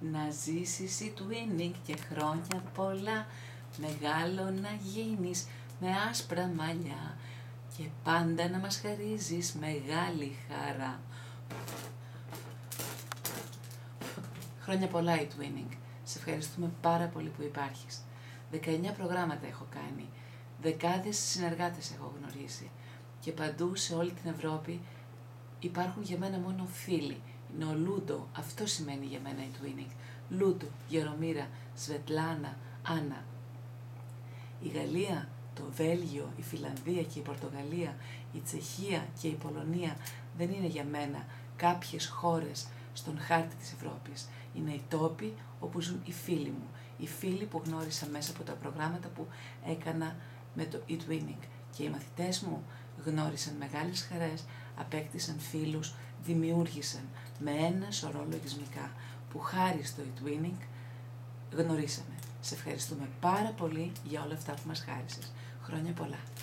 να ζήσεις η Twinning και χρόνια πολλά, μεγάλο να γίνεις με άσπρα μαλλιά και πάντα να μας χαρίζεις μεγάλη χαρά. Χρόνια πολλά η Twinning. Σε ευχαριστούμε πάρα πολύ που υπάρχεις. 19 προγράμματα έχω κάνει, δεκάδες συνεργάτες έχω γνωρίσει και παντού σε όλη την Ευρώπη υπάρχουν για μένα μόνο φίλοι. Είναι ο Λούντο, αυτό σημαίνει για μένα η Twinning. Λούντο, Γερομήρα, Σβετλάνα, Άννα. Η Γαλλία, το Βέλγιο, η Φιλανδία και η Πορτογαλία, η Τσεχία και η Πολωνία δεν είναι για μένα κάποιες χώρες στον χάρτη της Ευρώπης. Είναι οι τόποι όπου ζουν οι φίλοι μου, οι φίλοι που γνώρισα μέσα από τα προγράμματα που έκανα με το eTwinning. Και οι μαθητές μου γνώρισαν μεγάλες χαρές, απέκτησαν φίλους, δημιούργησαν με ένα σωρό λογισμικά που χάρη στο eTwinning γνωρίσαμε. Σε ευχαριστούμε πάρα πολύ για όλα αυτά που μας χάρισες. Χρόνια πολλά.